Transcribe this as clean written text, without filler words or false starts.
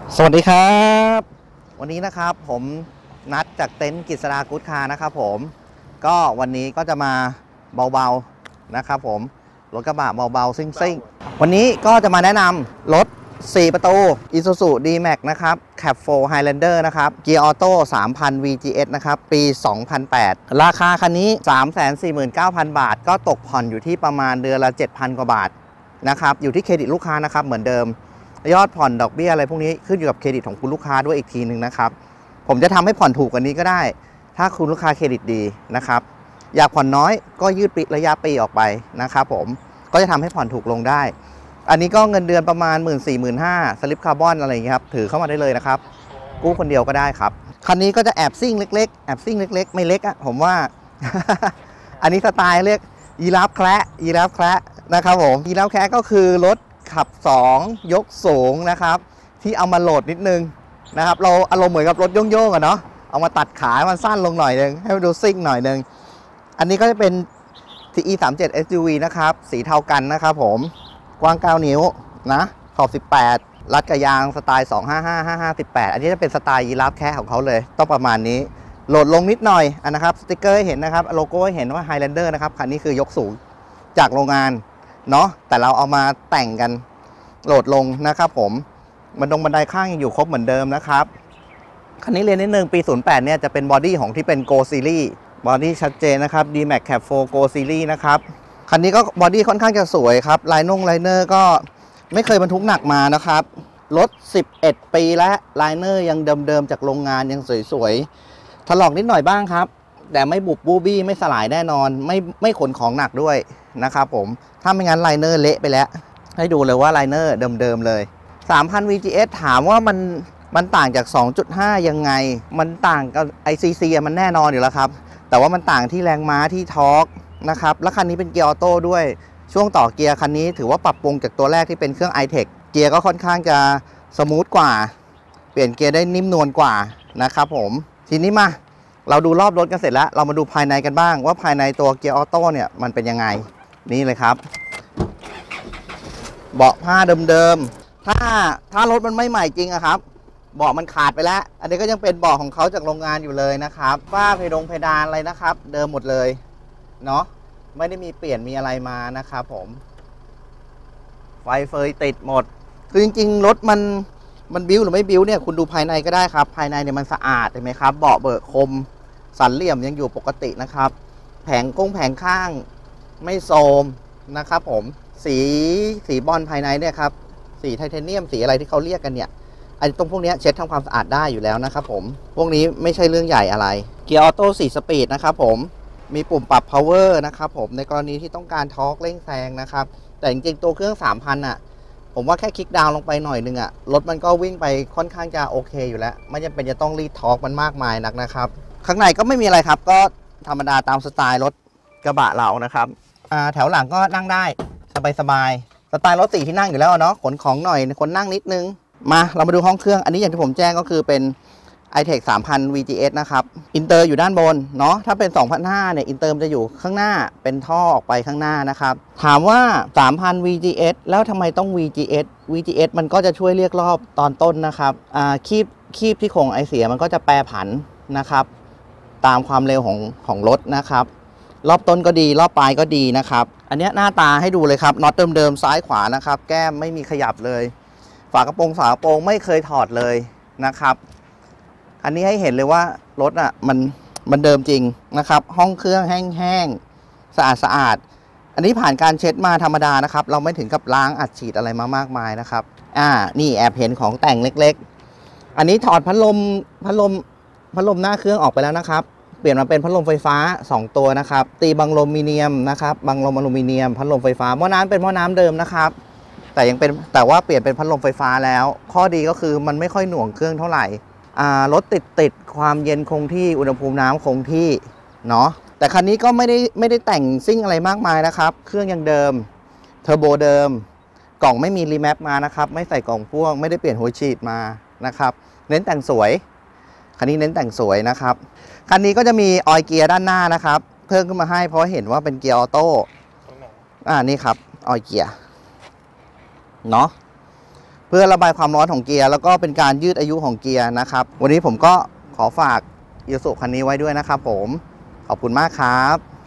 สวัสดีครับวันนี้นะครับผมนัดจากเต็นท์กฤษดากู๊ดคาร์นะครับผมก็วันนี้ก็จะมาเบาๆนะครับผมรถกระบะเบาๆซิ่งๆวันนี้ก็จะมาแนะนำรถ4ประตู Isuzu D-Max นะครับ Cab 4 Highlander นะครับเกียร์ออโต้ 3,000 VGS นะครับปี 2008 ราคาคันนี้ 349,000 บาทก็ตกผ่อนอยู่ที่ประมาณเดือนละ 7,000 กว่าบาทนะครับอยู่ที่เครดิตลูกค้านะครับเหมือนเดิมยอดผ่อนดอกเบี้ยอะไรพวกนี้ขึ้นอยู่กับเครดิตของคุณลูกค้าด้วยอีกทีหนึ่งนะครับผมจะทำให้ผ่อนถูกกว่านี้ก็ได้ถ้าคุณลูกค้าเครดิตดีนะครับอยากผ่อนน้อยก็ยืดระยะปีออกไปนะครับผมก็จะทำให้ผ่อนถูกลงได้อันนี้ก็เงินเดือนประมาณ 14,000-15,000 สลิปคาร์บอนอะไรอย่างเงี้ยครับถือเข้ามาได้เลยนะครับกู้คนเดียวก็ได้ครับคันนี้ก็จะแอบซิ่งเล็กๆแอบซิ่งเล็กๆไม่เล็กอะผมว่า อันนี้สไตล์เรียกยีราฟแคระนะครับผมยีราฟแคระก็คือรถขับ2ยกสูงนะครับที่เอามาโหลดนิดนึงนะครับเราอารมณ์เหมือนกับรถโยงๆอะเนาะเอามาตัดขามันสั้นลงหน่อยนึงให้มันดูซิ่งหน่อยนึงอันนี้ก็จะเป็น TE 37 SUV นะครับสีเทากันนะครับผมกว้าง9นิ้วนะขอบ18รัดกระยางสไตล์255-55-18อันนี้จะเป็นสไตล์ยีราฟแคระของเขาเลยต้องประมาณนี้โหลดลงนิดหน่อยนะครับสติ๊กเกอร์ให้เห็นนะครับโลโก้ให้เห็นว่า Highlander นะครับคันนี้คือยกสูงจากโรงงานเนาะแต่เราเอามาแต่งกันโหลดลงนะครับผมบันไดข้างยังอยู่ครบเหมือนเดิมนะครับคันนี้เรียนนิดนึงปี 08 เนี่ยจะเป็นบอดี้ของที่เป็น Go Series บอดี้ชัดเจนนะครับ D-Max Cab 4 Go Series นะครับคันนี้ก็บอดี้ค่อนข้างจะสวยครับไลเนอร์ก็ไม่เคยบรรทุกหนักมานะครับรถ11 ปีและไลเนอร์ยังเดิมๆจากโรงงานยังสวยๆถลอกนิดหน่อยบ้างครับแต่ไม่บุบบูบี้ไม่สลายแน่นอนไม่ขนของหนักด้วยนะครับผมถ้าไม่งั้นไลเนอร์เละไปแล้วให้ดูเลยว่าไลเนอร์เดิมๆเลย 3,000 VGS ถามว่ามันต่างจาก 2.5 ยังไงมันต่างกับ ICC มันแน่นอนอยู่แล้วครับแต่ว่ามันต่างที่แรงม้าที่ทอร์กนะครับและคันนี้เป็นเกียร์ออโต้ด้วยช่วงต่อเกียร์คันนี้ถือว่าปรับปรุงจากตัวแรกที่เป็นเครื่อง iTech เกียร์ก็ค่อนข้างจะสมูทกว่าเปลี่ยนเกียร์ได้นิ่มนวลกว่านะครับผมทีนี้มาเราดูรอบรถกันเสร็จแล้วเรามาดูภายในกันบ้างว่าภายในตัวเกียร์ออโต้เนี่ยมันเป็นยังไงนี่เลยครับเบาะผ้าเดิมๆถ้ารถมันไม่ใหม่จริงอะครับเบาะมันขาดไปแล้วอันนี้ก็ยังเป็นเบาะของเขาจากโรงงานอยู่เลยนะครับฝ้าเพดานอะไรนะครับเดิมหมดเลยเนาะไม่ได้มีเปลี่ยนมีอะไรมานะครับผมไฟเฟยติดหมดคือจริงๆรถมันบิ้วหรือไม่บิ้วเนี่ยคุณดูภายในก็ได้ครับภายในเนี่ยมันสะอาดเห็นไหมครับเบาะเบิกคมสันเหลี่ยมยังอยู่ปกตินะครับแผงข้างไม่โทรมนะครับผมสีบอลภายในเนี่ยครับสีไทเทเนียมสีอะไรที่เขาเรียกกันเนี่ยไอ้ตรงพวกนี้เช็ดทำความสะอาดได้อยู่แล้วนะครับผมพวกนี้ไม่ใช่เรื่องใหญ่อะไรเกียร์ออโต้4 สปีดนะครับผมมีปุ่มปรับ power นะครับผมในกรณีที่ต้องการทอร์กเร่งแซงนะครับแต่จริงๆตัวเครื่อง 3,000 อ่ะผมว่าแค่คลิกดาวน์ลงไปหน่อยนึงอ่ะรถมันก็วิ่งไปค่อนข้างจะโอเคอยู่แล้วไม่จำเป็นจะต้องรีดทอร์กมันมากมายนักนะครับข้างในก็ไม่มีอะไรครับก็ธรรมดาตามสไตล์รถกระบะเรานะครับแถวหลังก็นั่งได้สบายสไตล์รถ4 ที่นั่งอยู่แล้วเนาะขนของหน่อยคนนั่งนิดนึงมาเรามาดูห้องเครื่องอันนี้อย่างที่ผมแจ้งก็คือเป็น iTech 3,000 VGS นะครับอินเตอร์อยู่ด้านบนเนาะถ้าเป็น 2,500 เนี่ยอินเตอร์จะอยู่ข้างหน้าเป็นท่อออกไปข้างหน้านะครับถามว่า 3,000 VGS แล้วทำไมต้อง VGS มันก็จะช่วยเรียกรอบตอนต้นนะครับคีบที่โครงไอเสียมันก็จะแปรผันนะครับตามความเร็วของรถนะครับรอบต้นก็ดีรอบปลายก็ดีนะครับอันนี้หน้าตาให้ดูเลยครับน็อตเดิมๆซ้ายขวานะครับแก้มไม่มีขยับเลยฝากระโปรงไม่เคยถอดเลยนะครับอันนี้ให้เห็นเลยว่ารถอ่ะมันเดิมจริงนะครับห้องเครื่องแห้งๆสะอาดอันนี้ผ่านการเช็ดมาธรรมดานะครับเราไม่ถึงกับล้างอัดฉีดอะไรมามากมายนะครับนี่แอบเห็นของแต่งเล็กๆอันนี้ถอดพัดลมหน้าเครื่องออกไปแล้วนะครับเปลี่ยนมาเป็นพัดลมไฟฟ้า2 ตัวนะครับตีบังลมมิเนียมนะครับบังลมอลูมิเนียมพัดลมไฟฟ้าหม้อน้ำเป็นหม้อน้ำเดิมนะครับแต่ว่าเปลี่ยนเป็นพัดลมไฟฟ้าแล้วข้อดีก็คือมันไม่ค่อยหน่วงเครื่องเท่าไหร่รถติดความเย็นคงที่อุณหภูมิน้ำคงที่เนาะแต่คันนี้ก็ไม่ได้แต่งซิ่งอะไรมากมายนะครับเครื่องยังเดิมเทอร์โบเดิมกล่องไม่มีรีแมปมานะครับไม่ใส่กล่องพ่วงไม่ได้เปลี่ยนหัวฉีดมานะครับเน้นแต่งสวยคันนี้เน้นแต่งสวยนะครับคันนี้ก็จะมีออยล์เกียร์ด้านหน้านะครับเพิ่มขึ้นมาให้เพราะเห็นว่าเป็นเกียร์ออโต้นี่ครับออยล์เกียร์เนาะเพื่อระบายความร้อนของเกียร์แล้วก็เป็นการยืดอายุของเกียร์นะครับวันนี้ผมก็ขอฝาก Isuzu คันนี้ไว้ด้วยนะครับผมขอบคุณมากครับ